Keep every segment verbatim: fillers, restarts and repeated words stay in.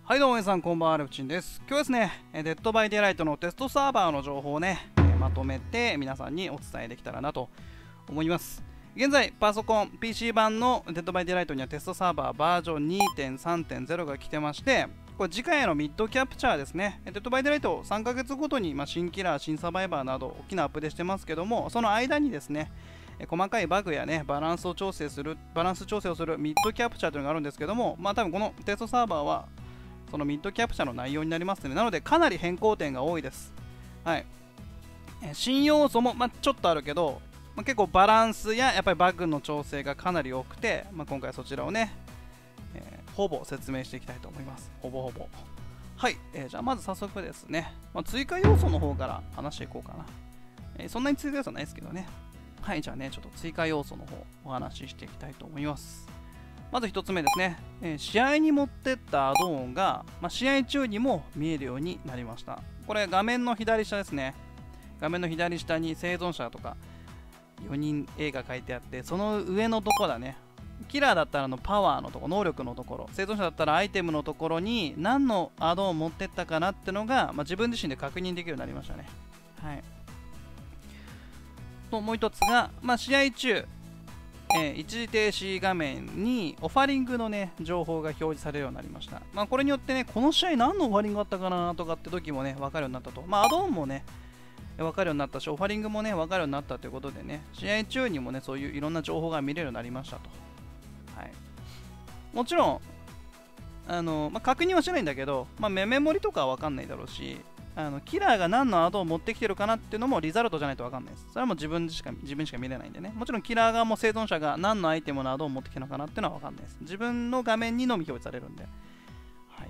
はいどうも皆さんこんばんは、ルプチンです。今日ですね、デッドバイデイライトのテストサーバーの情報をね、まとめて皆さんにお伝えできたらなと思います。現在、パソコン、ピーシー 版のデッドバイデイライトにはテストサーバーバージョン にてんさんてんゼロ が来てまして、これ次回へのミッドキャプチャーですね。デッドバイデイライトさんかげつごとに、まあ、新キラー、新サバイバーなど大きなアップデートしてますけども、その間にですね、細かいバグやね、バランスを調整する、バランス調整をするミッドキャプチャーというのがあるんですけども、まあ多分このテストサーバーはそのミッドキャプチャーの内容になりますね。なのでかなり変更点が多いです。はい。新要素も、まあ、ちょっとあるけど、まあ、結構バランスややっぱりバグの調整がかなり多くて、まあ、今回そちらをね、えー、ほぼ説明していきたいと思います。ほぼほぼ。はい。えー、じゃあまず早速ですね、まあ、追加要素の方から話していこうかな。えー、そんなに追加要素はないですけどね。はい。じゃあね、ちょっと追加要素の方お話ししていきたいと思います。まずひとつめですね、えー、試合に持ってったアドオンが、まあ、試合中にも見えるようになりました。これ画面の左下ですね。画面の左下に生存者とかよにん A が書いてあって、その上のとこだね。キラーだったらのパワーのところ、能力のところ、生存者だったらアイテムのところに何のアドオンを持ってったかなってのが、まあ、自分自身で確認できるようになりましたね。はい。ともう一つが、まあ、試合中、えー、一時停止画面にオファリングのね情報が表示されるようになりました。まあ、これによってね、この試合何のオファリングがあったかなとかって時もね分かるようになったと。まあ、アドオンもね分かるようになったし、オファリングもね分かるようになったということでね、試合中にもねそういういろんな情報が見れるようになりましたと。はい、もちろんあの、まあ、確認はしてないんだけど、まあ、メメモリとかは分かんないだろうし、あのキラーが何のアドを持ってきてるかなっていうのもリザルトじゃないと分かんないです。それはもう自分しか自分しか見れないんでね。もちろんキラー側も生存者が何のアイテムのアドを持ってきてるのかなっていうのは分かんないです。自分の画面にのみ表示されるんで。はい。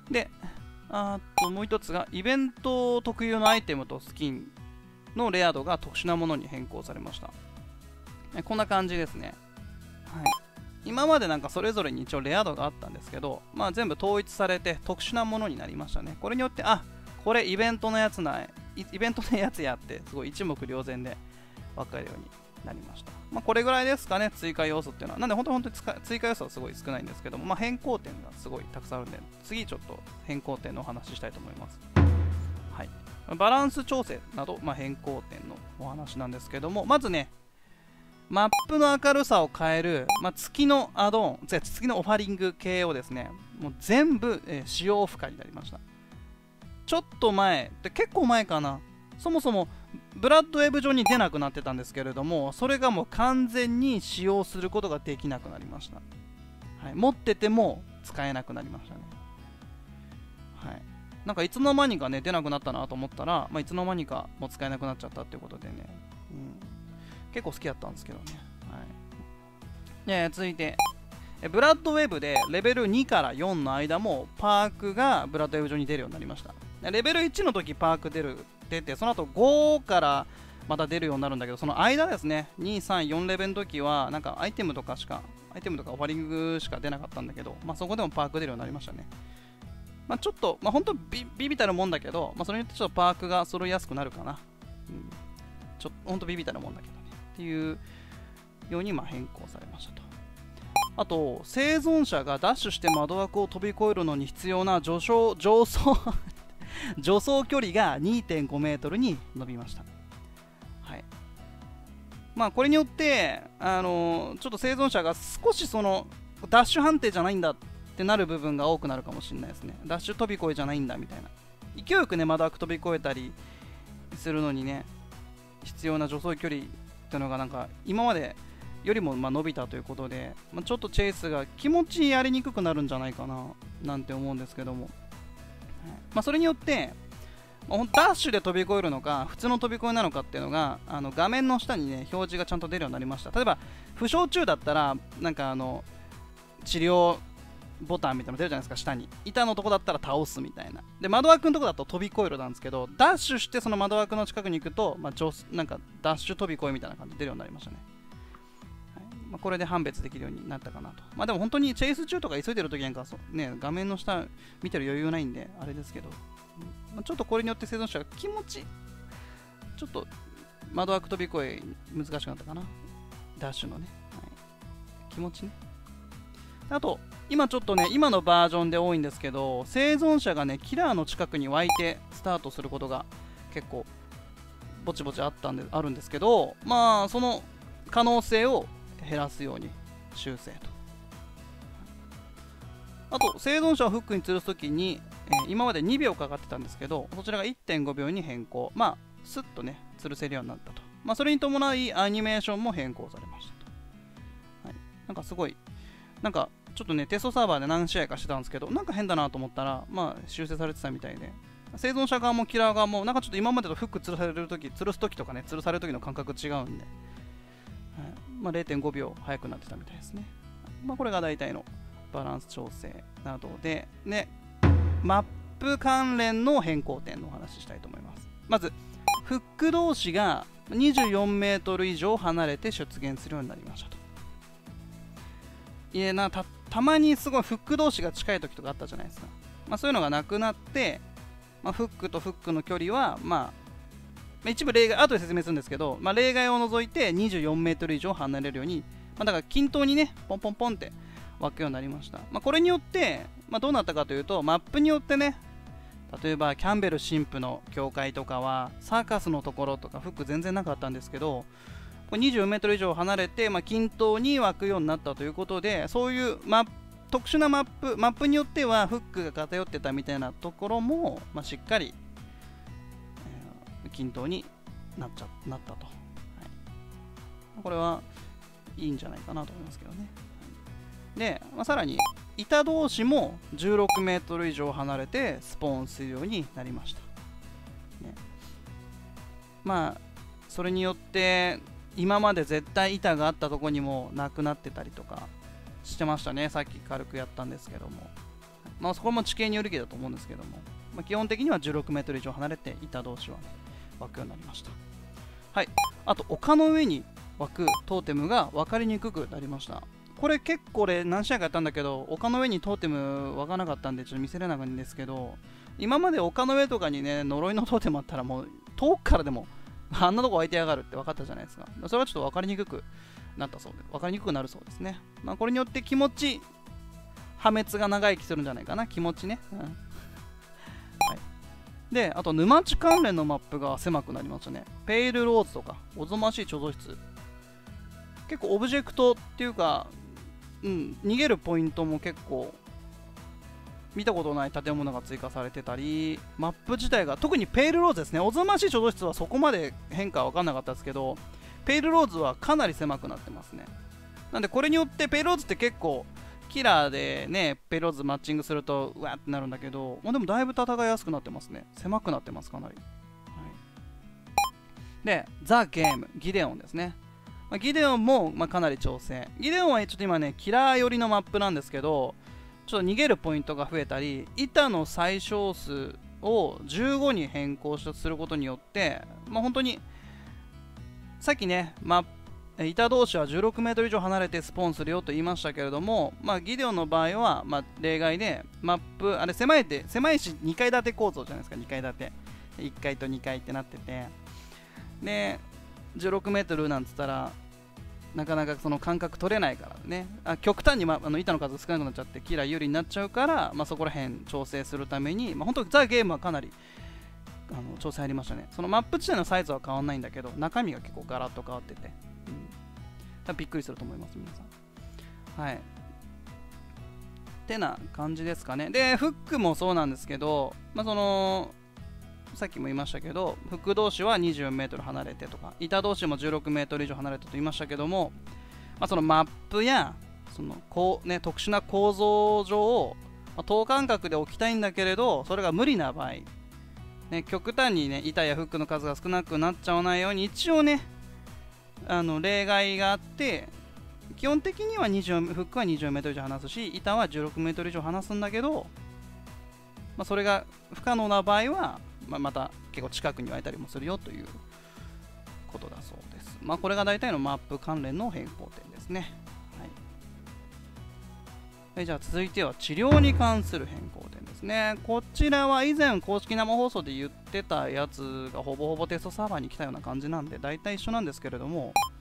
で、あともう一つがイベント特有のアイテムとスキンのレア度が特殊なものに変更されました。こんな感じですね。はい。今までなんかそれぞれに一応レア度があったんですけど、まあ、全部統一されて特殊なものになりましたね。これによって、あ、これイベントのやつな、イベントのやつやって、すごい一目瞭然で分かるようになりました。まあ、これぐらいですかね、追加要素っていうのは。なんで本当に本当に追加要素はすごい少ないんですけども、まあ、変更点がすごいたくさんあるんで、次ちょっと変更点のお話ししたいと思います。はい。バランス調整など、まあ、変更点のお話なんですけども、まずね、マップの明るさを変える、まあ、月のアドオン、月のオファリング系をですね、もう全部、えー、使用不可になりました。ちょっと前、で結構前かな、そもそもブラッドウェブ上に出なくなってたんですけれども、それがもう完全に使用することができなくなりました。はい、持ってても使えなくなりましたね。はい。なんかいつの間にかね、出なくなったなと思ったら、まあ、いつの間にかもう使えなくなっちゃったっていうことでね。うん結構好きだったんですけどね。はい、で続いて、ブラッドウェブでレベルにからよんの間もパークがブラッドウェブ上に出るようになりました。レベルいちの時パーク出る出て、その後ごからまた出るようになるんだけど、その間ですね、に、さん、よんレベルの時は、なんかアイテムとかしか、アイテムとかオファリングしか出なかったんだけど、まあ、そこでもパーク出るようになりましたね。まあ、ちょっと、まあ、本当ビビビたるもんだけど、まあ、それによってちょっとパークが揃いやすくなるかな。うん、ちょっと本当ビビたるもんだけど。っていうようにまあ変更されましたと。あと生存者がダッシュして窓枠を飛び越えるのに必要な助走上走助走距離が にてんごメートルに伸びました。はい。まあこれによってあのー、ちょっと生存者が少しそのダッシュ判定じゃないんだってなる部分が多くなるかもしれないですね。ダッシュ飛び越えじゃないんだみたいな。勢いよくね窓枠飛び越えたりするのにね必要な助走距離っていうのがなんか今までよりもまあ伸びたということで、まあ、ちょっとチェイスが気持ちやりにくくなるんじゃないかななんて思うんですけども、まあ、それによって、まあ、ダッシュで飛び越えるのか普通の飛び越えなのかっていうのがあの画面の下にね表示がちゃんと出るようになりました。例えば負傷中だったらなんかあの治療ボタンみたいなの出るじゃないですか。下に板のとこだったら倒すみたいなで、窓枠のとこだと飛び越えるなんですけど、ダッシュしてその窓枠の近くに行くと、まあ、なんかダッシュ飛び越えみたいな感じで出るようになりましたね。はいまあ、これで判別できるようになったかなと。まあでも本当にチェイス中とか急いでる時なんかね、画面の下見てる余裕ないんであれですけど、まあ、ちょっとこれによって生存者が気持ちちょっと窓枠飛び越え難しくなったかな、ダッシュのね、はい、気持ちね。 あと今ちょっとね、今のバージョンで多いんですけど、生存者がねキラーの近くに湧いてスタートすることが結構ぼちぼちあったんであるんですけど、まあその可能性を減らすように修正と。あと生存者をフックに吊るすときに、えー、今までにびょうかかってたんですけど、こちらが いってんごびょうに変更。まあスッとね吊るせるようになったと。まあそれに伴いアニメーションも変更されましたと。はい、なんかすごいなんかちょっとねテストサーバーで何試合かしてたんですけど、なんか変だなと思ったら、まあ修正されてたみたいで、生存者側もキラー側もなんかちょっと今までとフック吊るされるとき、吊るすときとかね吊るされるときの感覚違うんで、はい、まあ、れいてんごびょう早くなってたみたいですね。まあこれが大体のバランス調整などで、ね、マップ関連の変更点のお話ししたいと思います。まずフック同士がにじゅうよんメートル以上離れて出現するようになりましたと。いやな、たたまにすごいフック同士が近い時とかあったじゃないですか。まあ、そういうのがなくなって、まあ、フックとフックの距離は、まあ、一部例外、後で説明するんですけど、まあ、例外を除いてにじゅうよんメートル以上離れるように、まあ、だから均等にね、ポンポンポンって湧くようになりました。まあ、これによって、まあ、どうなったかというと、マップによってね、例えばキャンベル神父の教会とかは、サーカスのところとかフック全然なかったんですけど、これにじゅうよんメートル以上離れて、まあ、均等に湧くようになったということで、そういうマッ特殊なマップ、マップによってはフックが偏ってたみたいなところも、まあ、しっかり、えー、均等になっちゃなったと、はい、これはいいんじゃないかなと思いますけどね。で、まあ、さらに板同士もじゅうろくメートル以上離れてスポーンするようになりました、ね、まあそれによって今まで絶対板があったところにもなくなってたりとかしてましたね。さっき軽くやったんですけども、まあそこも地形によるけどと思うんですけども、まあ、基本的にはじゅうろくメートル以上離れて板同士は、ね、湧くようになりました。はい、あと丘の上に湧くトーテムが分かりにくくなりました。これ結構俺何試合かやったんだけど、丘の上にトーテム湧かなかったんでちょっと見せれなかったんですけど、今まで丘の上とかにね呪いのトーテムあったらもう遠くからでもあんなとこ湧いてやがるって分かったじゃないですか。それはちょっと分かりにくくなったそうで、分かりにくくなるそうですね。まあこれによって気持ち破滅が長生きするんじゃないかな、気持ちね、うん、はい、で、あと沼地関連のマップが狭くなりましたね。ペイルローズとかおぞましい貯蔵室、結構オブジェクトっていうか、うん、逃げるポイントも結構見たことない建物が追加されてたり、マップ自体が特にペイルローズですね。おぞましい貯蔵室はそこまで変化は分かんなかったですけど、ペイルローズはかなり狭くなってますね。なんでこれによってペイルローズって結構キラーでねペイルローズマッチングするとうわってなるんだけど、まあ、でもだいぶ戦いやすくなってますね。狭くなってますかなり、はい、でザ・ゲームギデオンですね。まあ、ギデオンもまあかなり調整。ギデオンはちょっと今ねキラー寄りのマップなんですけど、ちょっと逃げるポイントが増えたり、板の最小数をじゅうごに変更することによって、まあ、本当にさっきね、まあ、板同士はじゅうろくメートル以上離れてスポーンするよと言いましたけれども、まあ、ギデオンの場合は、まあ、例外でマップあれ狭いって狭いしにかい建て構造じゃないですか。にかい建ていっかいとにかいってなってて、でじゅうろくメートルなんつったらなかなかその感覚取れないからね、あ極端に、ま、あの板の数少なくなっちゃってキラー有利になっちゃうから、まあ、そこら辺調整するために、まあ、本当にザ・ゲームはかなりあの調整入りましたね。そのマップ自体のサイズは変わらないんだけど、中身が結構ガラッと変わってて、うん、多分びっくりすると思います皆さん。はいってな感じですかね。でフックもそうなんですけど、まあ、そのさっきも言いましたけど、フック同士はにじゅうよんメートル離れてとか、板同士もじゅうろくメートル以上離れてと言いましたけども、まあ、そのマップやそのこう、ね、特殊な構造上、まあ、等間隔で置きたいんだけれど、それが無理な場合、ね、極端に、ね、板やフックの数が少なくなっちゃわないように、一応ね、あの例外があって、基本的にはにじゅうフックはにじゅうよんメートル以上離すし、板はじゅうろくメートル以上離すんだけど、まあ、それが不可能な場合は、まあ、また結構近くに湧いたりもするよということだそうです。まあ、これが大体のマップ関連の変更点ですね。はい、じゃあ続いては治療に関する変更点ですね。こちらは以前公式生放送で言ってたやつがほぼほぼテストサーバーに来たような感じなんで大体一緒なんですけれども、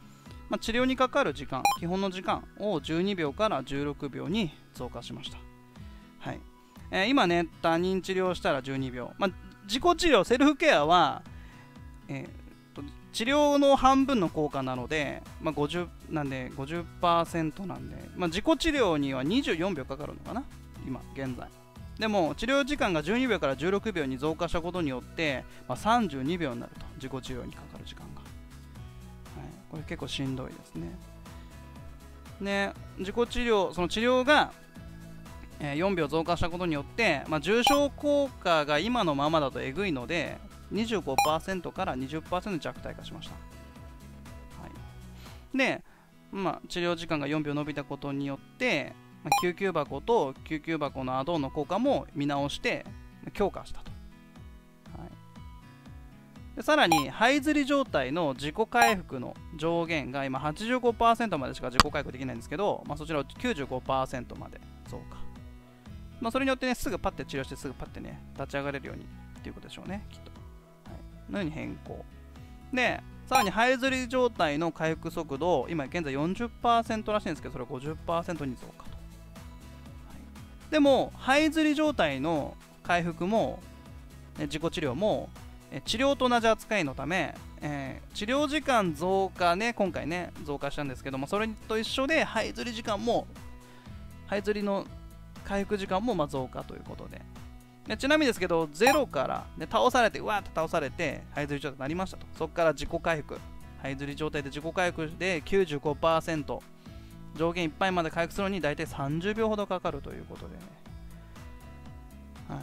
まあ、治療にかかる時間、基本の時間をじゅうにびょうからじゅうろくびょうに増加しました。はい。えー、今ね、他人治療したらじゅうにびょう。まあ、自己治療、セルフケアは、えー、と治療の半分の効果なので、まあ、ごじゅうなんで ごじゅっパーセント なんで、まあ、自己治療にはにじゅうよんびょうかかるのかな、今、現在。でも、治療時間がじゅうにびょうからじゅうろくびょうに増加したことによって、まあ、さんじゅうにびょうになると、自己治療にかかる時間が。はい、これ結構しんどいですね。ね、自己治療、その治療が、えー、よんびょう増加したことによって、まあ、重症効果が今のままだとえぐいので、にじゅうごパーセント から にじゅっパーセント 弱体化しました。はい、で、まあ、治療時間がよんびょう伸びたことによって、まあ、救急箱と救急箱のアドオンの効果も見直して強化したと。はい、でさらに、這いずり状態の自己回復の上限が今 はちじゅうごパーセント までしか自己回復できないんですけど、まあ、そちらを きゅうじゅうごパーセント まで増加。まあ、それによってね、すぐパッて治療してすぐパッてね、立ち上がれるようにっていうことでしょうね、きっと。のように変更。で、さらに這いずり状態の回復速度を今現在 よんじゅっパーセント らしいんですけど、それを ごじゅっパーセント に増加と。はい、でも、這いずり状態の回復も、ね、自己治療も、え治療と同じ扱いのため、えー、治療時間増加ね、今回ね、増加したんですけども、それと一緒で、這いずり時間も、這いずりの回復時間もまあ増加ということで。でちなみにですけど、ゼロから、ね、倒されて、うわーっと倒されて、這いずり状態になりましたと。そこから自己回復。這いずり状態で自己回復で きゅうじゅうごパーセント。上限いっぱいまで回復するのに大体さんじゅうびょうほどかかるということでね。はい。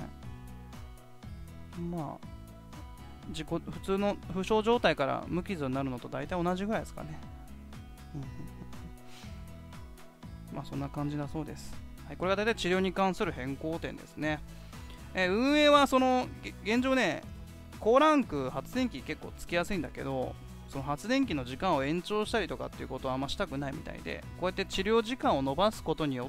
まあ、自己普通の負傷状態から無傷になるのと大体同じぐらいですかね。うん、まあ、そんな感じだそうです。はい、これが大体治療に関する変更点ですね。えー、運営はその現状ね、高ランク発電機結構つきやすいんだけど、その発電機の時間を延長したりとかっていうことはあんましたくないみたいで、こうやって治療時間を延ばすことによって、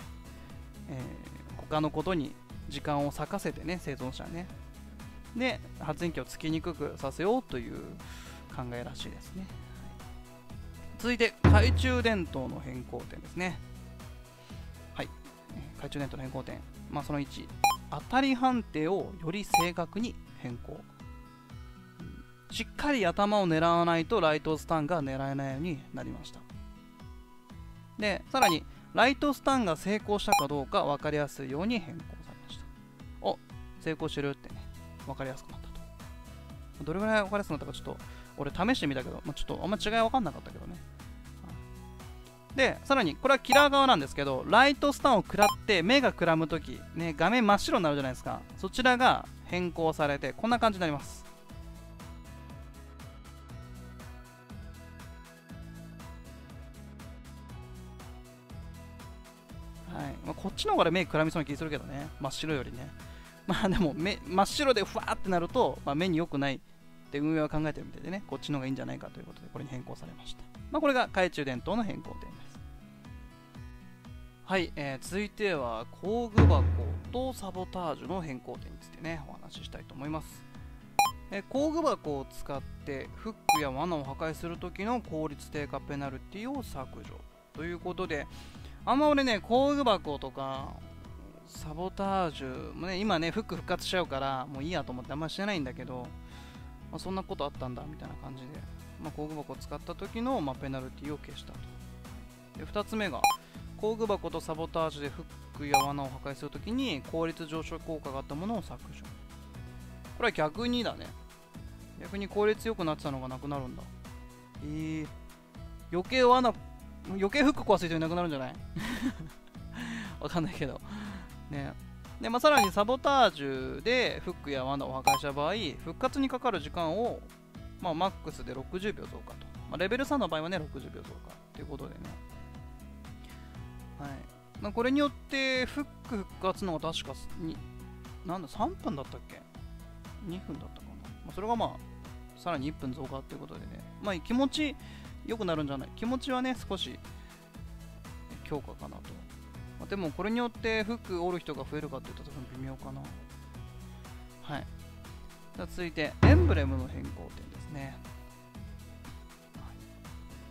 えー、他のことに時間を割かせてね、生存者ね。で、発電機をつきにくくさせようという考えらしいですね。はい、続いて、懐中電灯の変更点ですね。はい、懐中電灯の変更点。まあ、そのいち。当たり判定をより正確に変更。しっかり頭を狙わないとライトスタンが狙えないようになりました。で、さらにライトスタンが成功したかどうか分かりやすいように変更されました。お、成功してるってね、分かりやすくなったと。どれぐらい分かりやすくなったかちょっと俺試してみたけど、まあ、ちょっとあんま違い分かんなかったけどね。で、さらに、これはキラー側なんですけど、ライトスタンを食らって目がくらむとき、ね、画面真っ白になるじゃないですか。そちらが変更されて、こんな感じになります。はい。まあ、こっちの方が目くらみそうな気するけどね。真っ白よりね。まあでも目、真っ白でふわーってなると、まあ、目に良くないって運営は考えてるみたいでね、こっちの方がいいんじゃないかということで、これに変更されました。まあ、これが懐中電灯の変更点です。はい、えー、続いては工具箱とサボタージュの変更点についてね、お話ししたいと思います。えー、工具箱を使ってフックや罠を破壊するときの効率低下ペナルティを削除ということで、あんま俺ね、工具箱とかサボタージュもね、今ね、フック復活しちゃうからもういいやと思ってあんましてないんだけど、まあ、そんなことあったんだみたいな感じで、まあ、工具箱を使った時の、まあ、ペナルティを消したと。でふたつめが工具箱とサボタージュでフックや罠を破壊するときに効率上昇効果があったものを削除。これは逆にだね。逆に効率良くなってたのがなくなるんだ。えー、余計罠、余計フック壊す人いなくなるんじゃないわかんないけど。ね。で、まあ、さらにサボタージュでフックや罠を破壊した場合、復活にかかる時間を、まあ、マックスでろくじゅうびょう増加と。まあ、レベルさんの場合はね、ろくじゅうびょう増加ということでね。はい、まあこれによってフック復活のが確かになんださんぷんだったっけにふんだったかな、まあ、それがまあさらにいっぷん増加ということでね、まあ気持ち良くなるんじゃない、気持ちはね少し強化かなと、まあ、でもこれによってフック折る人が増えるかって言ったら多分微妙かな。はい、じゃあ続いてエンブレムの変更点ですね。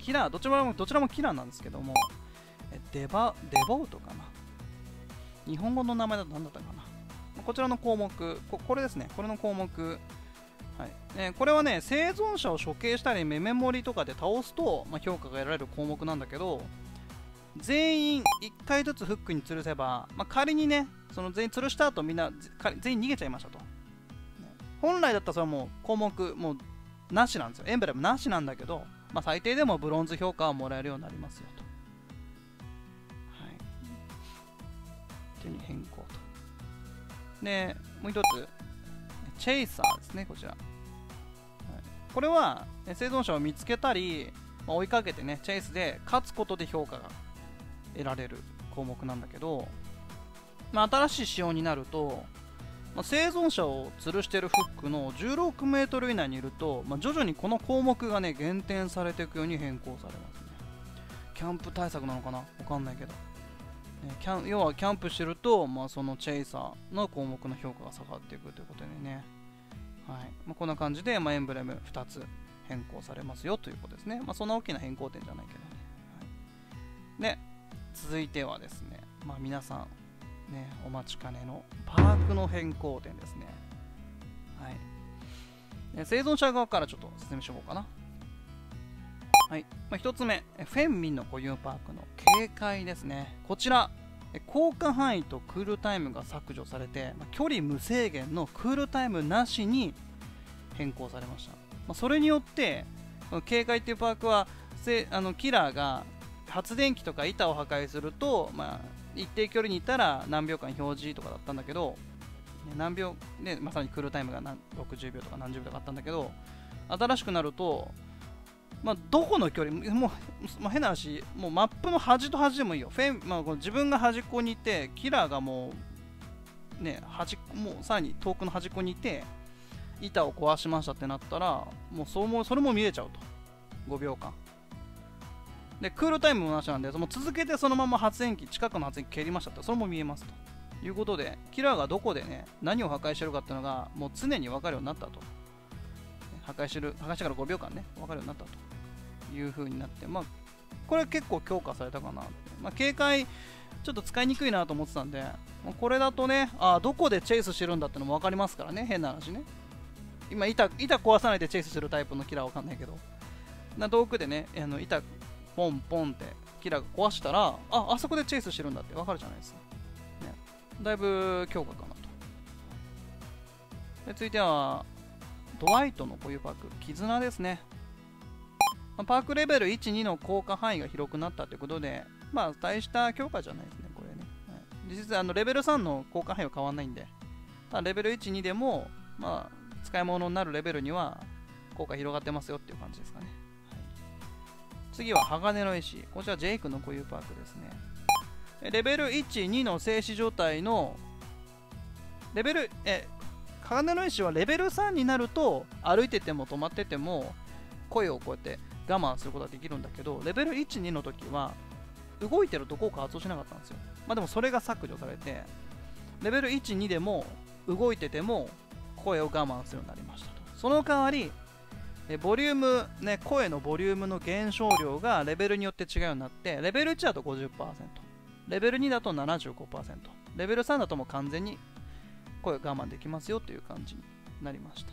キラー、どちらもどちらもキラーなんですけども、えデバデボウトかな。日本語の名前だと何だったかな。こちらの項目、ここれですね、これの項目、はいね、これはね、生存者を処刑したり、メモリとかで倒すと、まあ、評価が得られる項目なんだけど、全員いっかいずつフックに吊るせば、まあ、仮にね、その全員吊るした後みんな全員逃げちゃいましたと。本来だったらそれはもう項目もうなしなんですよ。エンブレムなしなんだけど、まあ、最低でもブロンズ評価はもらえるようになりますよと。はい。手に変更と。で、もう一つ、チェイサーですね、こちら。はい、これは生存者を見つけたり、まあ、追いかけてね、チェイスで勝つことで評価が得られる項目なんだけど、まあ、新しい仕様になると、まあ、生存者を吊るしているフックのじゅうろくメートル以内にいると、まあ、徐々にこの項目がね減点されていくように変更されますね。キャンプ対策なのかな、わかんないけど、ね、キャン要はキャンプしてると、まあ、そのチェイサーの項目の評価が下がっていくということでね、はいまあ、こんな感じで、まあ、エンブレムふたつ変更されますよということですね。まあ、そんな大きな変更点じゃないけどね。はい、で続いてはですね、まあ、皆さんね、お待ちかねのパークの変更点ですね。はい。生存者側からちょっと説明しようかな。はい。まあ、ひとつめ、フェンミンの固有パークの警戒ですね。こちら、降下範囲とクールタイムが削除されて、まあ、距離無制限のクールタイムなしに変更されました。まあ、それによって、警戒っていうパークは、せあのキラーが発電機とか板を破壊すると、まあ、一定距離にいたら何秒間表示とかだったんだけど、何秒で、まさにクールタイムが何ろくじゅうびょうとか何十秒とかあったんだけど、新しくなると、まあ、どこの距離、もう、まあ、変な話、もうマップの端と端でもいいよ。フェン、まあ、この自分が端っこにいて、キラーがもう、ね、端っこ、もうさらに遠くの端っこにいて、板を壊しましたってなったら、もうそもそれも見えちゃうと。ごびょうかん。でクールタイムもなしなんで、もう続けてそのまま発電機、近くの発電機蹴りましたって、それも見えますということで、キラーがどこでね、何を破壊してるかっていうのが、もう常に分かるようになったと。破壊してる、破壊してからごびょうかんね、分かるようになったという風になって、まあ、これ結構強化されたかなって。まあ、警戒、ちょっと使いにくいなと思ってたんで、これだとね、あどこでチェイスしてるんだってのも分かりますからね、変な話ね。今板、板壊さないでチェイスしてるタイプのキラーわかんないけど、な遠くでね、あの板、ポンポンってキラーが壊したら、あ、あそこでチェイスしてるんだって分かるじゃないですか。ね、だいぶ強化かなと。で続いては、ドワイトの固有パーク、絆ですね。パークレベルいち、にの効果範囲が広くなったということで、まあ、大した強化じゃないですね、これね。はい、実際、あのレベルさんの効果範囲は変わらないんで、ただレベルいち、にでも、まあ、使い物になるレベルには効果広がってますよっていう感じですかね。はい、次は鋼の石。こちらジェイクの固有パークですね。レベルいち、にの静止状態のレベル、え、鋼の石はレベルさんになると歩いてても止まってても声をこうやって我慢することができるんだけど、レベルいち、にの時は動いてると効果発動しなかったんですよ。まあでもそれが削除されて、レベルいち、にでも動いてても声を我慢するようになりましたと。その代わり、ボリューム、ね、声のボリュームの減少量がレベルによって違うようになって、レベルいちだと ごじゅっパーセント、レベルにだと ななじゅうごパーセント、レベルさんだともう完全に声を我慢できますよという感じになりました。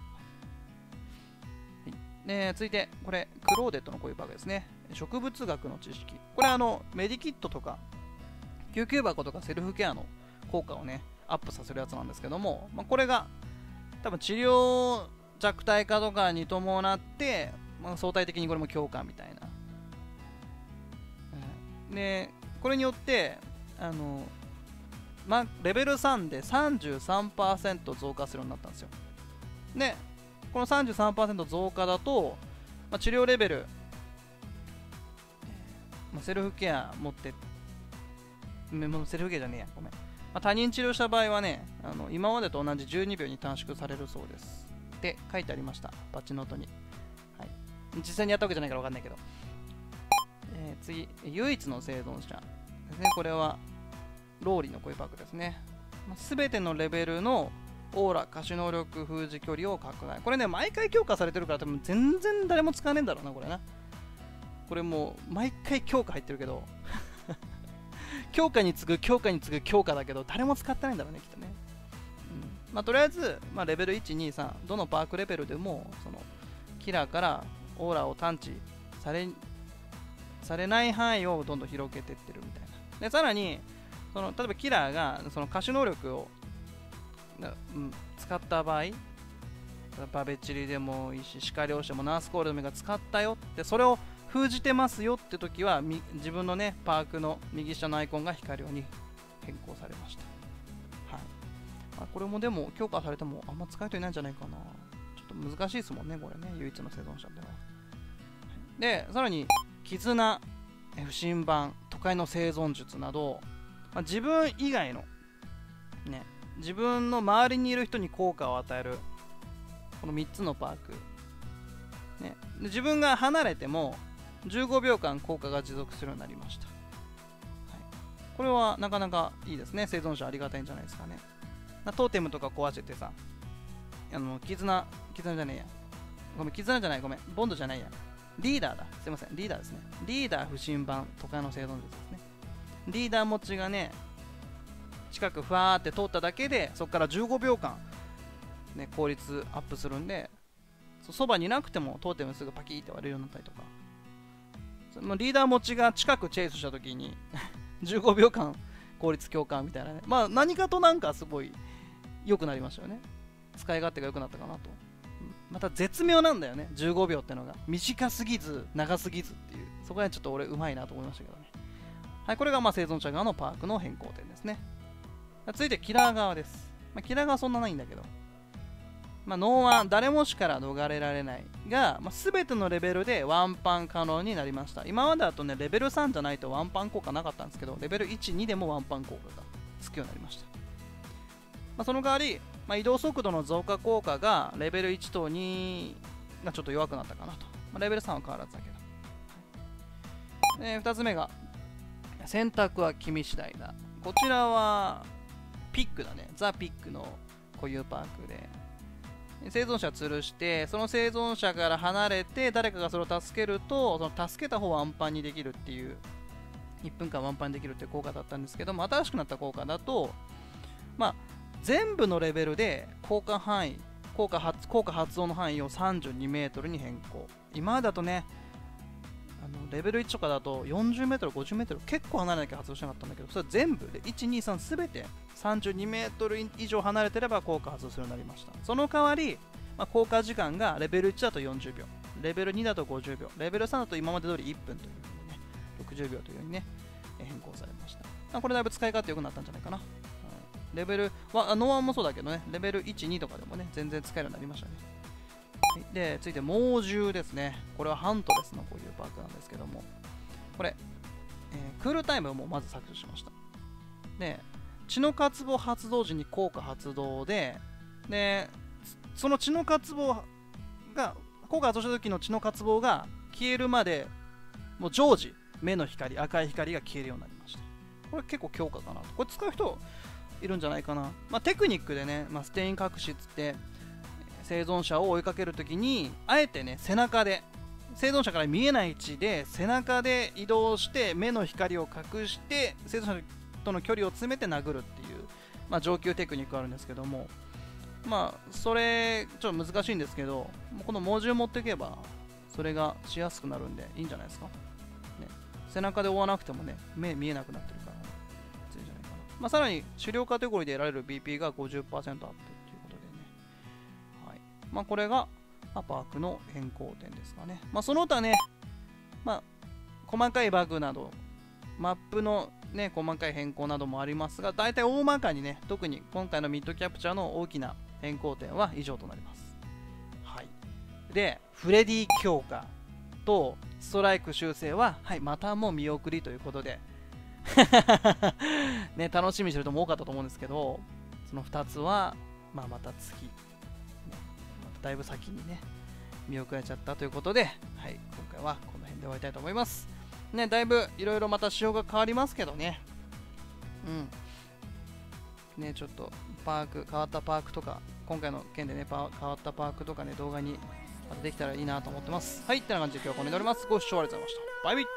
はい、で続いて、これ、クローデットのこういうバグですね。植物学の知識。これあの、メディキットとか、救急箱とかセルフケアの効果をね、アップさせるやつなんですけども、まあ、これが多分治療弱体化とかに伴って、まあ、相対的にこれも強化みたいな。うん、で、これによって、あの、まあ、レベルさんで さんじゅうさんパーセント 増加するようになったんですよ。で、この さんじゅうさんパーセント 増加だと、まあ、治療レベル、まあ、セルフケア持って、セルフケアじゃねえや、ごめん。まあ、他人治療した場合はね、あの今までと同じじゅうにびょうに短縮されるそうです。って書いてありました、パッチノートに。はい、実際にやったわけじゃないから分かんないけど。えー、次、唯一の生存者ですね。これは、ローリーのこういうバグですね。すべてのレベルのオーラ、可視能力、封じ距離を拡大。これね、毎回強化されてるから、多分全然誰も使わねえんだろうな、これな。 これもう毎回強化入ってるけど強化に次ぐ強化に次ぐ強化だけど誰も使ってないんだろうねきっとね、うん、まあとりあえず、まあ、レベルいち、に、さんどのパークレベルでもそのキラーからオーラを探知されされない範囲をどんどん広げていってるみたいな。でさらにその例えばキラーがその可視能力を、うん、使った場合、バベチリでもいいしシカリオシでもナースコールドメが使ったよってそれを封じてますよって時は自分のねパークの右下のアイコンが光るように変更されました。はい。まあ、これもでも強化されてもあんま使う人いないんじゃないかな。ちょっと難しいですもんねこれね、唯一の生存者では。でさらに絆、不審版、都会の生存術など、まあ、自分以外のね自分の周りにいる人に効果を与えるこのみっつのパーク、ね、で自分が離れてもじゅうごびょうかん効果が持続するようになりました。はい、これはなかなかいいですね。生存者ありがたいんじゃないですかね。トーテムとか壊しててさ、あの絆、絆じゃねえや。ごめん、絆じゃない、ごめん、ボンドじゃないや。リーダーだ。すいません、リーダーですね。リーダー不審版、都会の生存術ですね。リーダー持ちがね、近くふわーって通っただけで、そこからじゅうごびょうかん、ね、効率アップするんで、そばにいなくてもトーテムすぐパキーって割れるようになったりとか。リーダー持ちが近くチェイスしたときにじゅうごびょうかん効率強化みたいなね。まあ何かとなんかすごい良くなりましたよね。使い勝手が良くなったかなと。また絶妙なんだよね。じゅうごびょうってのが。短すぎず、長すぎずっていう。そこはちょっと俺うまいなと思いましたけどね。はい、これがまあ生存者側のパークの変更点ですね。続いてキラー側です。まあ、キラー側はそんなないんだけど。まあ、ノーワン、誰も死から逃れられないが、まあ、全てのレベルでワンパン可能になりました。今までだとね、レベルさんじゃないとワンパン効果なかったんですけど、レベルいち、にでもワンパン効果がつくようになりました。まあ、その代わり、まあ、移動速度の増加効果がレベルいちとにがちょっと弱くなったかなと。まあ、レベルさんは変わらずだけど。えー、ふたつめが、選択は君次第だ。こちらは、ピックだね。ザ・ピックの固有パークで。生存者吊るしてその生存者から離れて誰かがそれを助けるとその助けた方はワンパンにできるっていういっぷんかんワンパンにできるっていう効果だったんですけども、新しくなった効果だとまあ全部のレベルで効果範囲効果 発, 効果発動の範囲をさんじゅうにメートルに変更。今までだとねあのレベルいちとかだとよんじゅうメートルごじゅうメートル結構離れなきゃ発動しなかったんだけど、それは全部でいち、に、さんすべてさんじゅうにメートル以上離れてれば効果発動するようになりました。その代わり、まあ、効果時間がレベルいちだとよんじゅうびょう、レベルにだとごじゅうびょう、レベルさんだと今まで通りいっぷんというふうにね、ろくじゅうびょうというようにね、変更されました。まあ、これだいぶ使い勝手良くなったんじゃないかな。うん、レベルは、ノーワンもそうだけどね、レベルいち、にとかでもね、全然使えるようになりましたね。はい、で、続いて猛獣ですね。これはハントレスのこういうパークなんですけども、これ、えー、クールタイムをもうまず削除しました。で、血の渇望発動時に効果発動で、で、その血の渇望が、効果発動した時の血の渇望が消えるまで、もう常時、目の光、赤い光が消えるようになりました。これ結構強化かなと。これ使う人いるんじゃないかな。まあ、テクニックでね、まあ、ステイン隠しっつって、生存者を追いかけるときに、あえてね、背中で、生存者から見えない位置で背中で移動して目の光を隠して生存者との距離を詰めて殴るっていう、まあ、上級テクニックがあるんですけども、まあそれちょっと難しいんですけど、この猛獣持っていけばそれがしやすくなるんでいいんじゃないですか、ね、背中で追わなくてもね目見えなくなってるから、ね、いいんじゃないかな。まあ、さらに狩猟カテゴリーで得られる ビーピー が ごじゅっパーセント アップということでね、はい、まあこれがパークの変更点ですかね。まあ、その他ね、まあ、細かいバグなど、マップの、ね、細かい変更などもありますが、大体大まかにね、特に今回のミッドキャプチャーの大きな変更点は以上となります。はい、で、フレディ強化とストライク修正は、はい、またもう見送りということで、ね、楽しみにしてる人も多かったと思うんですけど、そのふたつは、まあ、また次。だいぶ先にね見送られちゃったということで、はい、今回はこの辺で終わりたいと思いますね。だいぶいろいろまた仕様が変わりますけどね、うんね、ちょっとパーク変わったパークとか今回の件でね変わったパークとかね動画にまたできたらいいなと思ってます。はい、ってな感じで今日はこれで終わります。ご視聴ありがとうございました。バイビー。